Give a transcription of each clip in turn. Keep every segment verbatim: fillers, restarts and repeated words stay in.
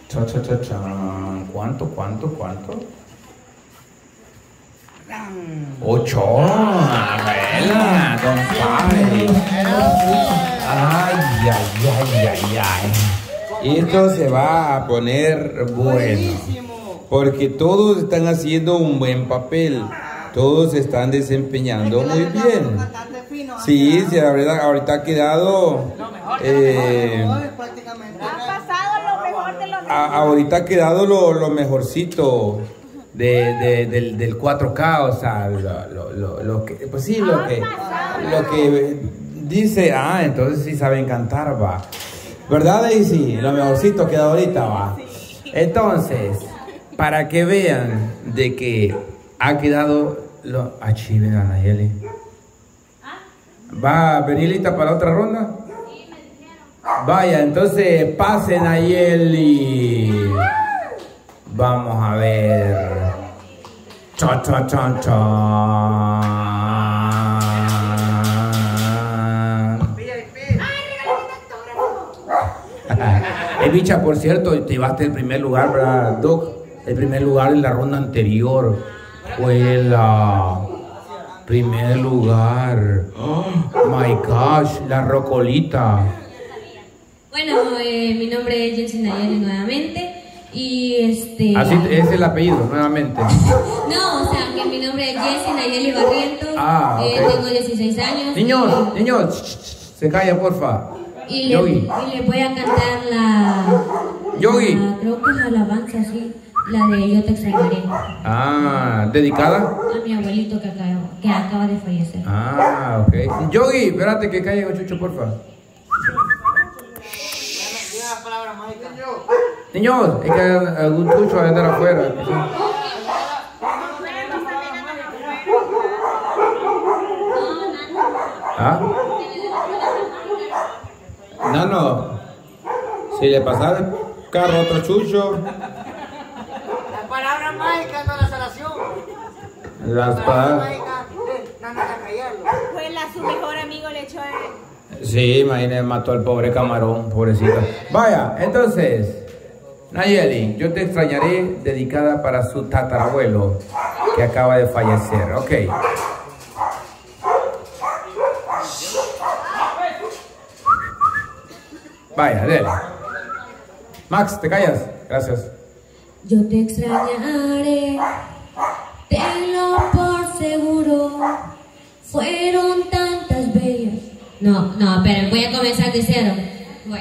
Cha, cha, cha, cha. ¿Cuánto, cuánto, cuánto? Ocho. Vela, don Fabi. Ay, ay, ay, ay, ay. Esto se va a poner bueno. Porque todos están haciendo un buen papel. Todos se están desempeñando muy bien. Sí, sí, la verdad, ahorita ha quedado... Eh, a, ahorita ha quedado lo, lo mejorcito de, de, del, del cuatro K, o sea, lo, lo, lo, lo que... Pues sí, lo que, lo que dice... Ah, entonces sí saben cantar, va. ¿Verdad, Daisy? Lo mejorcito queda ahorita, va. Entonces, para que vean de que ha quedado... Lo... Ah, chive, Nayeli. ¿Va a venir lista para la otra ronda? Vaya, entonces pasen a Nayeli. Vamos a ver. Cha, cha, cha, cha. Eh, bicha, por cierto, te llevaste el primer lugar, ¿verdad, Doc? El primer lugar en la ronda anterior fue la primer lugar. Oh my gosh, la rocolita. Bueno, eh, mi nombre es Jensen Nayeli nuevamente. Y este... Así es el apellido, nuevamente. No, o sea, que mi nombre es Jensen Nayeli Barrientos. Ah, okay. eh, Tengo dieciséis años. Niños, y... niños, se calla, porfa. Y le, y le voy a cantar la... Yogi. La, creo que es la alabanza, sí. La de Yo te extrañaré. Ah, ¿dedicada? A mi abuelito que acaba, que acaba de fallecer. Ah, ok. Yogi, espérate que caiga Chucho, porfa. Niños, es que algún Chucho va a andar afuera. ¿Ah? Nano, si le pasara el carro a otro Chucho. La palabra mágica no la sanación. Las palabras fue la su mejor amigo le echó a... Sí, imagínate, mató al pobre camarón, pobrecito. Vaya, entonces, Nayeli, yo te extrañaré, dedicada para su tatarabuelo que acaba de fallecer. Ok. Vaya, dale. Max, ¿te callas? Gracias. Yo te extrañaré, tenlo por seguro. Fueron tantas bellas. No, no, esperen, voy a comenzar de cero. Voy.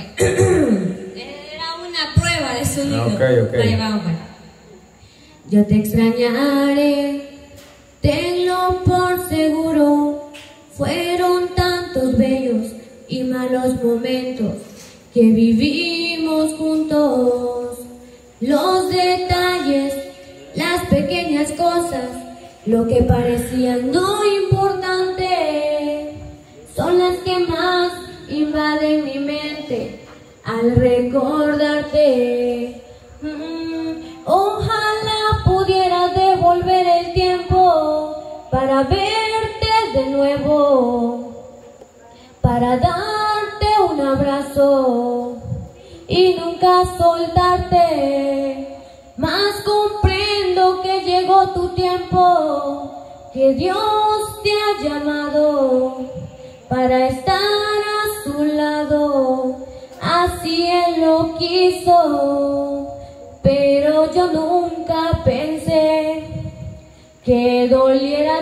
Era una prueba de sonido. Ok, ok. Vale, vamos, pues. Yo te extrañaré, tenlo por seguro. Fueron tantos bellos y malos momentos que vivimos juntos. Los detalles, las pequeñas cosas, lo que parecía no importante, son las que más invaden mi mente al recordarte. Mm, ojalá pudiera devolver el tiempo para verte de nuevo, para darte un abrazo y nunca soltarte. Mas comprendo que llegó tu tiempo, que Dios te ha llamado para estar a su lado. Así Él lo quiso, pero yo nunca pensé que doliera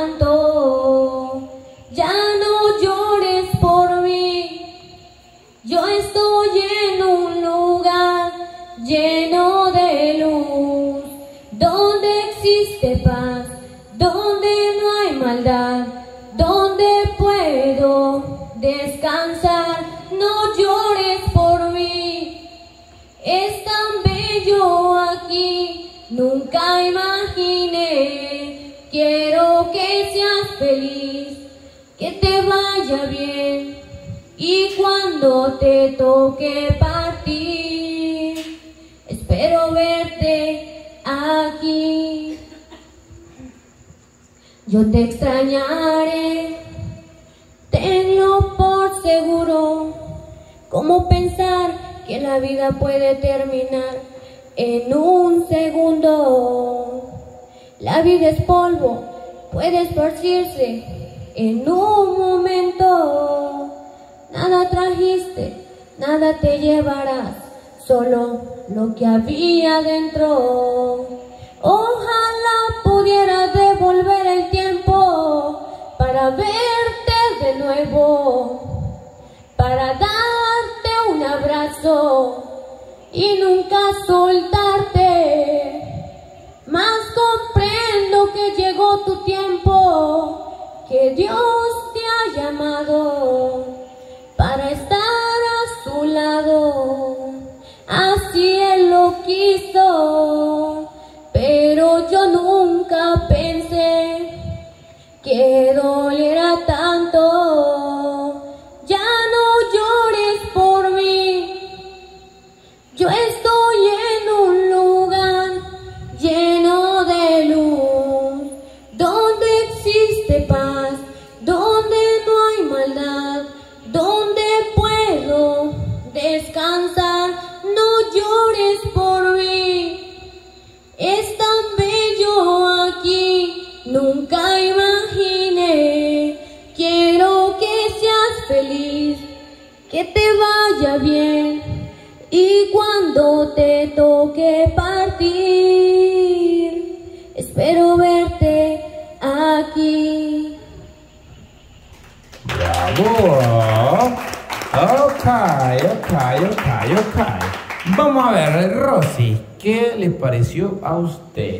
tanto. Ya no llores por mí, yo estoy en un lugar lleno de luz, donde existe paz, donde no hay maldad, donde puedo descansar. No llores por mí, es tan bello aquí, nunca imaginé. Quiero que seas feliz, que te vaya bien, y cuando te toque partir, espero verte aquí. Yo te extrañaré, tenlo por seguro. ¿Cómo pensar que la vida puede terminar en un segundo. La vida es polvo, puede esparcirse en un momento. Nada trajiste, nada te llevarás, solo lo que había dentro. Ojalá pudiera devolver el tiempo para verte de nuevo, para darte un abrazo y nunca soltarte. Mas comprendo que llegó tu tiempo, que Dios te ha llamado para estar a su lado. Así Él lo quiso, pero yo nunca pensé que doliera tanto. Ya no llores por mí, yo estoy en un lugar lleno de luz, donde existe paz, donde no hay maldad, donde puedo descansar. No llores por mí, es tan bello aquí, nunca imaginé. Quiero que seas feliz, que te vaya bien, y cuando te toque partir, espero verte aquí. ¡Bravo! Ok, ok, ok, ok. Vamos a ver, Rosy, ¿qué le pareció a usted?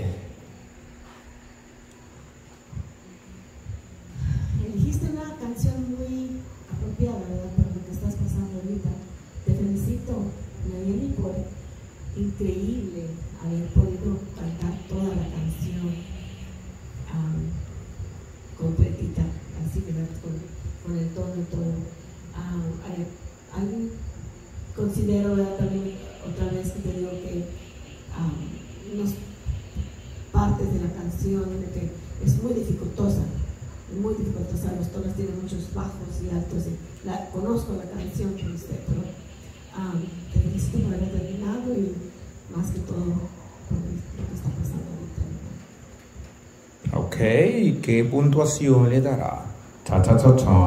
Elegiste una canción muy apropiada, ¿verdad?, para lo que estás pasando ahorita. Te felicito, Nayeli, por increíble haber podido cantar toda la canción um, completita, así, ¿verdad?, con, con el tono y todo. Um, hay, hay, considero, ¿verdad?, también otra vez que te digo que um, unas partes de la canción de que es muy dificultosa, muy dificultosa, los tonos tienen muchos bajos y altos. Y la, conozco la canción por usted, pero um, te felicito por haber terminado y más que todo por lo que está pasando ahorita. Ok, ¿y qué puntuación le dará? Ta ta ta ta.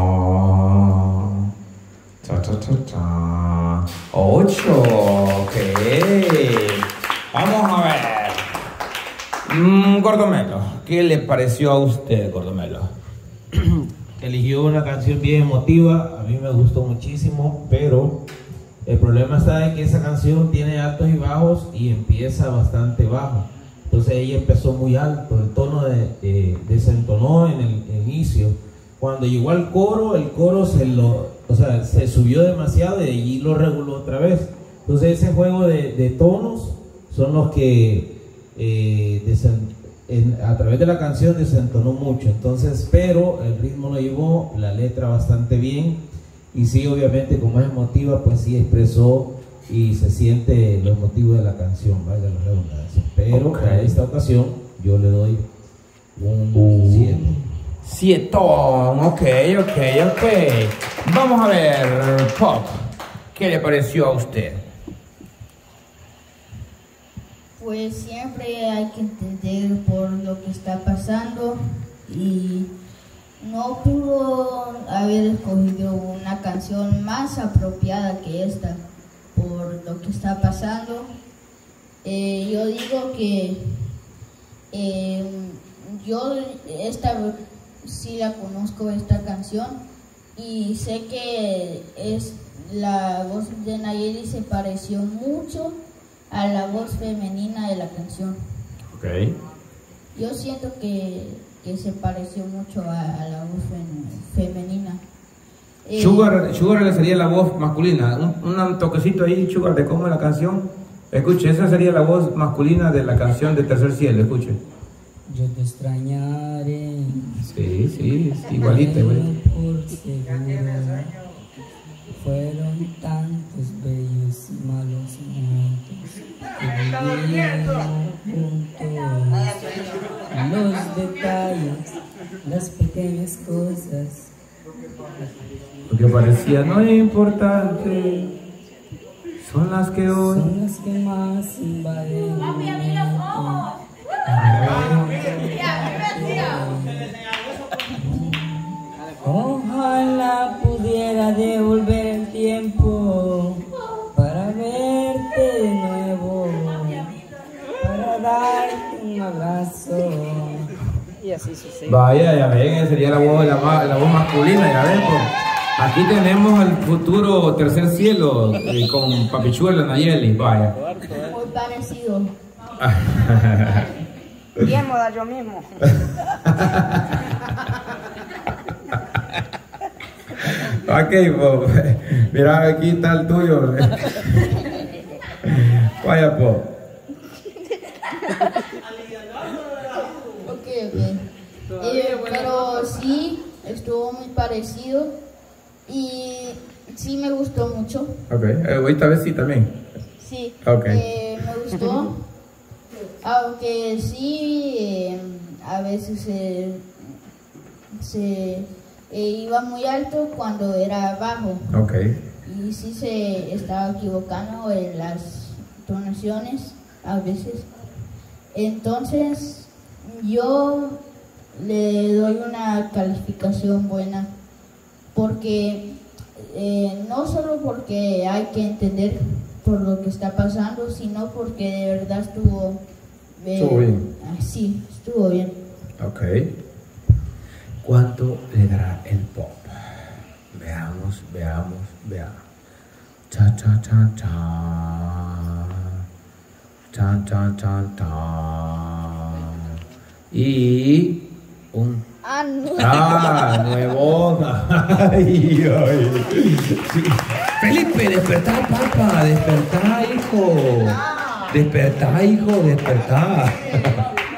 Ta ta ta ta. Ocho, ok. Vamos a ver. Mm, Gordomelo, ¿qué le pareció a usted, Gordomelo? Eligió una canción bien emotiva, a mí me gustó muchísimo, pero el problema está en que esa canción tiene altos y bajos y empieza bastante bajo. Entonces ella empezó muy alto, el tono de, eh, desentonó en el, el inicio. Cuando llegó al coro, el coro se lo, o sea, se subió demasiado y allí lo reguló otra vez. Entonces ese juego de, de tonos son los que eh, desen, en, a través de la canción desentonó mucho. Entonces, pero el ritmo lo llevó, la letra bastante bien, y sí, obviamente como es emotiva, pues sí expresó y se siente lo emotivo de la canción, vaya la redundancia. Pero okay, en esta ocasión yo le doy un siete. Sietón, ok, ok, ok. Vamos a ver, Pop, ¿qué le pareció a usted? Pues siempre hay que entender por lo que está pasando y no pudo haber escogido una canción más apropiada que esta por lo que está pasando. Eh, yo digo que eh, yo esta sí la conozco, esta canción, y sé que es la voz de Nayeli se pareció mucho a la voz femenina de la canción. Ok. Yo siento que, que se pareció mucho a, a la voz fe, femenina. Eh, Sugar, Sugar le sería la voz masculina. Un, un toquecito ahí, Sugar, de cómo es la canción. Escuche, esa sería la voz masculina de la canción de Tercer Cielo, escuche. Yo te extrañaré. Sí, sí, igualita, igualita. Por seguro, fueron tantos bellos y malos momentos que vivieron juntos. Los detalles, las pequeñas cosas. Lo que parecía no importante Son las que hoy. Son las que más invaden. Papi, a mí los ojos. Ojalá pudiera devolver el tiempo para verte de nuevo, para darte un abrazo. Y así sucede. Vaya, ya ven, esa sería la voz, la, ma- la voz masculina, ya ven. Pues. Aquí tenemos al futuro tercer cielo eh, con Papichuelo Nayeli, vaya. Muy parecido. Bien, moda yo mismo. Ok, pues, mira, aquí está el tuyo. Vaya, pues. Ok, ok. Eh, pero sí, estuvo muy parecido y sí me gustó mucho. Ok, eh, esta vez sí también. Sí, Ok. eh, me gustó. Aunque sí, eh, a veces se, se eh, iba muy alto cuando era bajo. Ok. Y sí se estaba equivocando en las tonaciones a veces. Entonces yo le doy una calificación buena porque eh, no solo porque hay que entender por lo que está pasando, sino porque de verdad estuvo, eh, Estuvo bien. ah, sí, estuvo bien. Ok. ¿Cuánto le dará el pop? Veamos, veamos, veamos. Cha, cha, cha, cha. Cha, cha, cha, cha. Y un... Ah, no. Ah, nuevo. Ay, ay. Sí. Felipe, despertá, papá, despertá, hijo. Despertá, hijo, despertá.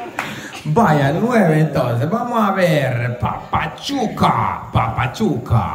Vaya, nueve entonces. Vamos a ver. Papachuca, papachuca.